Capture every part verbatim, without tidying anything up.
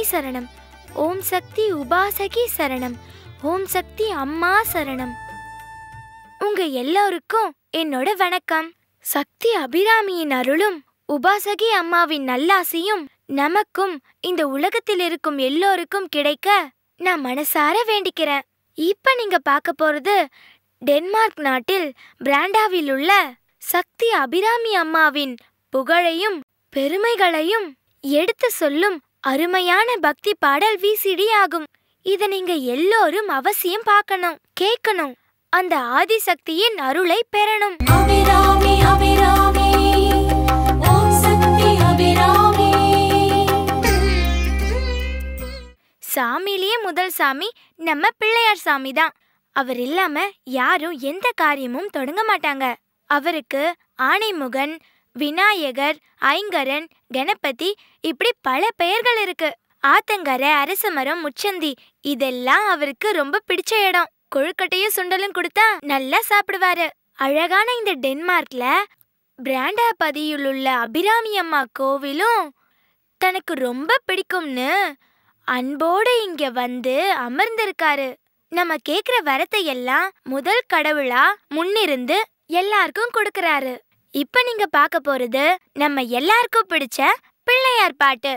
அபிராமி சரணம். ஓம் சக்தி உபாசகி சரணம். ஓம் சக்தி அம்மா சரணம். உங்க எல்லாருக்கும் என்னோட வணக்கம். சக்தி அபிராமியின் அருளும் உபாசகி அம்மாவின் நல்லாசியும் நமக்கும் இந்த உலகத்தில் இருக்கும் எல்லோருக்கும் கிடைக்க நான் மனசார வேண்டிக்கிறேன். இப்ப நீங்க பார்க்க போறது டென்மார்க் நாட்டில் பிராண்டாவில் உள்ள சக்தி அபிராமி அம்மாவின் புகழையும் பெருமைகளையும் எடுத்து சொல்லும் அருமையான பக்தி பாடல் விசிடி ஆகும். இத நீங்க எல்லோரும் அவசியம் பார்க்கணும், கேட்கணும், அந்த ஆதிசக்தியின் அருளை பெறணும். அபிராமி அபிராமி ஓம் சக்தி அபிராமி. சாமியிலேயே முதல் சாமி நம்ம பிள்ளையார் சாமி தான். அவர் இல்லாம யாரும் எந்த காரியமும் தொடங்க மாட்டாங்க. அவருக்கு ஆனைமுகன், விநாயகர், ஐங்கரன், கணபதி இப்படி பல பெயர்கள் இருக்கு. ஆத்தங்கரை, அரசமரம், முச்சந்தி இதெல்லாம் அவருக்கு ரொம்ப பிடிச்ச இடம். கொழுக்கட்டையும் சுண்டலும் கொடுத்தா நல்லா சாப்பிடுவாரு. அழகான இந்த டென்மார்க்ல பிராண்டாபதியில் உள்ள அபிராமி அம்மா கோவிலும் தனக்கு ரொம்ப பிடிக்கும்னு அன்போடு இங்க வந்து அமர்ந்திருக்காரு. நம்ம கேக்குற வரத்தை எல்லாம் முதல் கடவுளா முன்னிருந்து எல்லாருக்கும் கொடுக்கறாரு. இப்ப நீங்க பார்க்க போறது நம்ம எல்லாருக்கும் பிடிச்ச பிள்ளையார் பாட்டு.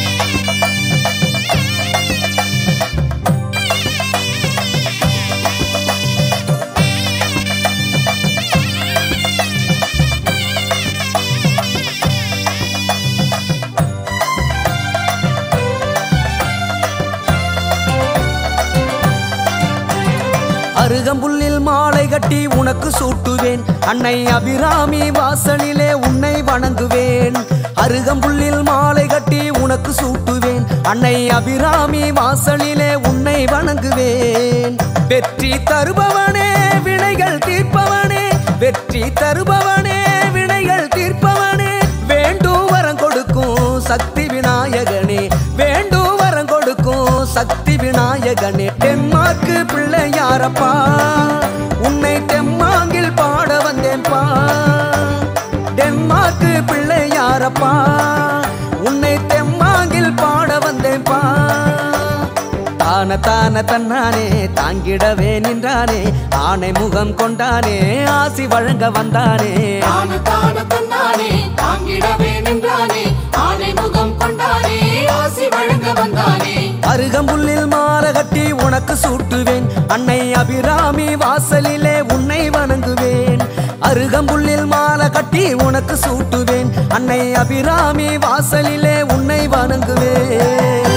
அருகம்புல்லில் மாலை கட்டி உனக்கு சூட்டுவேன், அன்னை அபிராமி வாசலிலே உன்னை வணங்குவேன். அருகம்புல்லில் மாலை கட்டி உனக்கு சூட்டுவேன், அன்னை அபிராமி வாசலிலே உன்னை வணங்குவேன். வெற்றி தருபவனே வினைகள் தீர்ப்பவனே, வெற்றி தருபவனே வினைகள் தீர்ப்பவனே, வேண்டும் வரம் கொடுக்கும் சக்தி விநாயகனே, வேண்டும் வரம் கொடுக்கும் சக்தி விநாயகனே. டென்மார்க்கு பிள்ளையாரப்பா, உன்னை தெம்மாங்கில் பாட வந்தேன்பா. டென்மார்க்கு பிள்ளையாரப்பா, உன்னை தெம்மாங்கில் பாட வந்தேன்பா. தான தான தன்னானே தாங்கிடவே நின்றானே, ஆனை முகம் கொண்டானே ஆசி வழங்க வந்தானே. தான தான தன்னானே தாங்கிடவே நின்றானே, ஆனை முகம் கொண்டானே ஆசி வழங்க வந்தானே. அருகம்புல்லில் மாலை கட்டி உனக்கு சூட்டுவேன், அன்னை அபிராமி வாசலிலே உன்னை வணங்குவேன். அருகம்புல்லில் மாலை கட்டி உனக்கு சூட்டுவேன், அன்னை அபிராமி வாசலிலே உன்னை வணங்குவேன்.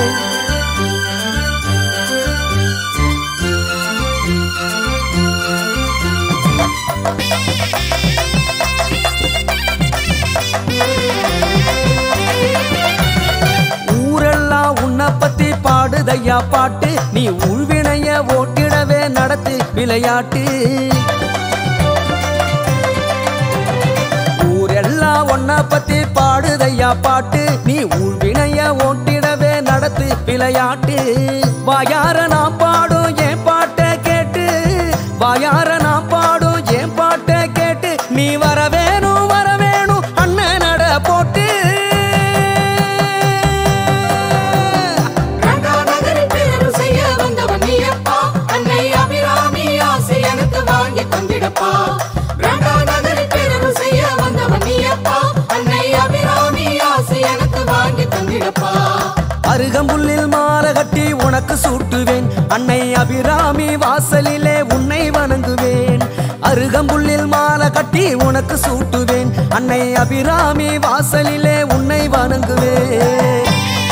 ஊரெல்லாம் உன்னை பத்தி பாடுதையா பாட்டு, நீ உள்வினைய ஓட்டிடவே நடத்து விளையாட்டு. ஊரெல்லாம் உன்னை பத்தி பாடுதையா பாட்டு, நீ உள்வினைய ஓட்டிடவே நடத்து விளையாட்டு. வாயார நான் பாடும் என் பாட்டை கேட்டு, வாயார நான் பாடும் என் பாட்டை கேட்டு, நீ வர வேணும் வர வேணும் அண்ணன் நட போட்டு. அருகம்புல்லில் மாலை கட்டி உனக்கு சூட்டுவேன், அன்னை அபிராமி வாசலிலே உன்னை வணங்குவேன். அருகம்புல்லில் மாலை கட்டி உனக்கு சூட்டுவேன், அன்னை அபிராமி வாசலிலே உன்னை வணங்குவேன்.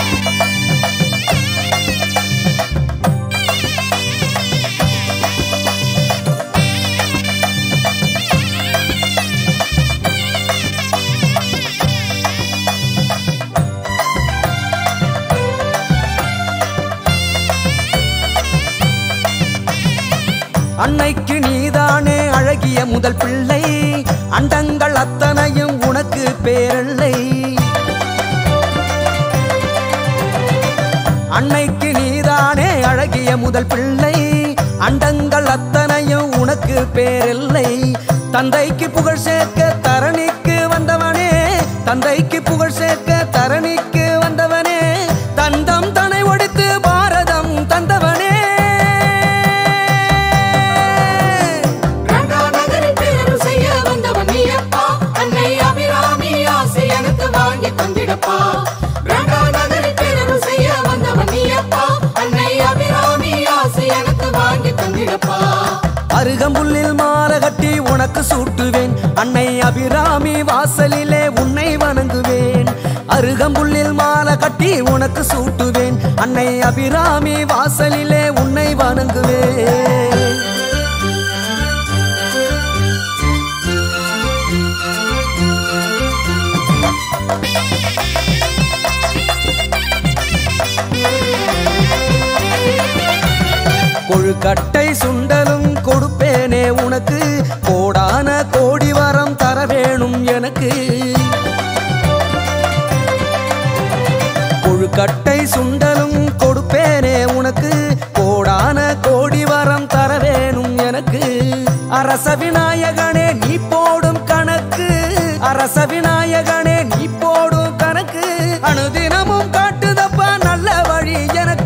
அன்னைக்கு நீதானே அழகிய முதல் பிள்ளை, அண்டங்கள் அத்தனையும் உனக்கு பேரல்லை. அன்னைக்கு நீதானே அழகிய முதல் பிள்ளை, அண்டங்கள் அத்தனையும் உனக்கு பேரில்லை. தந்தைக்கு புகழ் சேர்க்க தரணிக்கு வந்தவனே, தந்தைக்கு புகழ் சேர்க்க தரணிக்கு வந்தவனே, தந்தம் தனை உனக்கு சூட்டுவேன் அன்னை அபிராமி வாசலிலே உன்னை வணங்குவேன் அருகம்புல்லில் மாலை கட்டி உனக்கு சூட்டுவேன் அன்னை அபிராமி வாசலிலே உன்னை வணங்குவேன் கொழுக்கட்டை சுண்டலும் கொடுப்பேனே உனக்கு கோடான கோடி வரம் தர வேணும் எனக்கு கொழுக்கட்டை சுண்டலும் கொடுப்பேனே உனக்கு கோடான கோடி வரம் தர வேணும் எனக்கு அரச விநாயகனே நீ போடும் கணக்கு அரச விநாயகனே நீ போடும் கணக்கு அனுதினமும் காட்டுதப்பா நல்ல வழி எனக்கு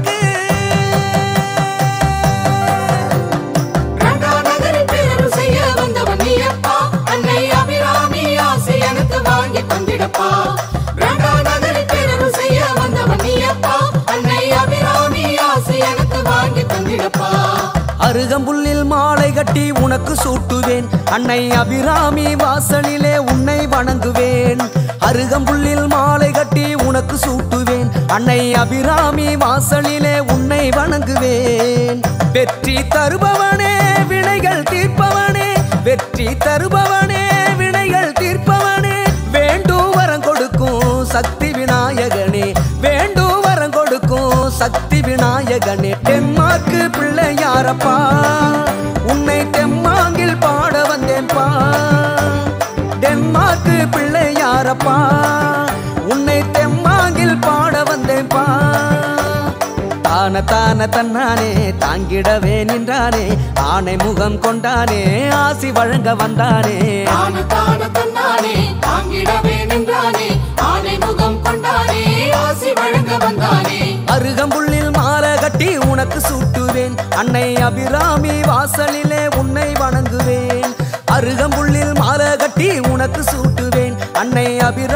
அருகம்புல்லில் மாலை கட்டி உனக்கு சூட்டுவேன் அன்னை அபிராமி வாசலிலே உன்னை வணங்குவேன் அருகம்புல்லில் மாலை கட்டி உனக்கு சூட்டுவேன் அன்னை அபிராமி வாசலிலே உன்னை வணங்குவேன் வெற்றி தருபவனே வினைகள் தீர்ப்பவனே வெற்றி தருபவனே வினைகள் தீர்ப்பவனே வேண்டும் வரம் கொடுக்கும் சக்தி விநாயகனே வேண்டும் வரம் கொடுக்கும் சக்தி விநாயகனே தெம்மாக்கு பிள்ளையாரப்பா உன்னை தெம்மாங்கில் பாட வந்தேன்பா தெம்மாக்கு பிள்ளையாரப்பா உன்னை தெம்மாங்கில் பாட வந்தேன்பா தான தான தன்னானே தாங்கிடவே நின்றானே ஆனை முகம் கொண்டானே ஆசி வழங்க வந்தானே தான தான தன்னானே தாங்கிடவே நின்றானே ஆனை முகம் கொண்டானே ஆசி வழங்க வந்தானே அருகம்புல்லில் மாலை கட்டி உனக்கு சூட்டுவேன் அன்னை அபிராமி வாசலிலே உன்னை வணங்குவேன் அருகம்புல்லில் மாலை கட்டி உனக்கு சூட்டுவேன் அன்னை அபிராமி